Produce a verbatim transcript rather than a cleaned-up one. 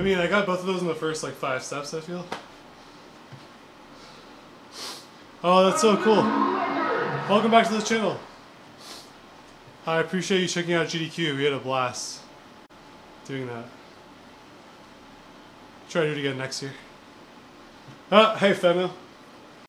I mean, I got both of those in the first like five steps, I feel. Oh, that's so cool. Welcome back to the channel. I appreciate you checking out G D Q. We had a blast doing that. Try to do it again next year. Oh, hey, Femo.